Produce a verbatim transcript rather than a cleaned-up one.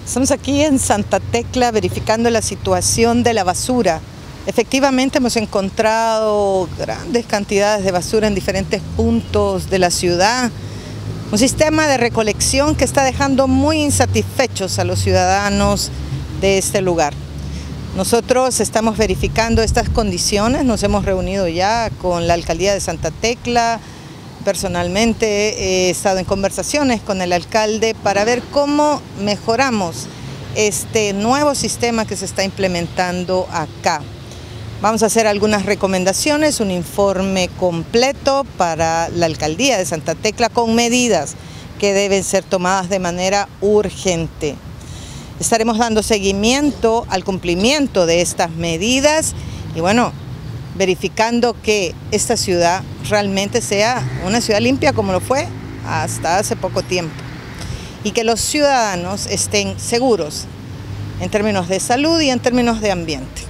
Estamos aquí en Santa Tecla verificando la situación de la basura. Efectivamente hemos encontrado grandes cantidades de basura en diferentes puntos de la ciudad. Un sistema de recolección que está dejando muy insatisfechos a los ciudadanos de este lugar. Nosotros estamos verificando estas condiciones, nos hemos reunido ya con la Alcaldía de Santa Tecla. Personalmente he estado en conversaciones con el alcalde para ver cómo mejoramos este nuevo sistema que se está implementando acá. Vamos a hacer algunas recomendaciones, un informe completo para la Alcaldía de Santa Tecla con medidas que deben ser tomadas de manera urgente. Estaremos dando seguimiento al cumplimiento de estas medidas y bueno, verificando que esta ciudad realmente sea una ciudad limpia como lo fue hasta hace poco tiempo y que los ciudadanos estén seguros en términos de salud y en términos de ambiente.